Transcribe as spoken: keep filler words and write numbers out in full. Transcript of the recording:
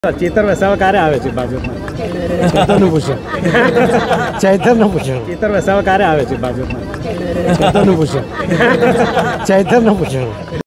ચેતર વસાવા ક્યારે આવે છે ભાજપમાં? ચેતરનું પૂછો ચૈતરનું પૂછો ચેતર વસાવા ક્યારે આવે છે ભાજપમાં? ચેતરનું પૂછો ચૈતરનું પૂછો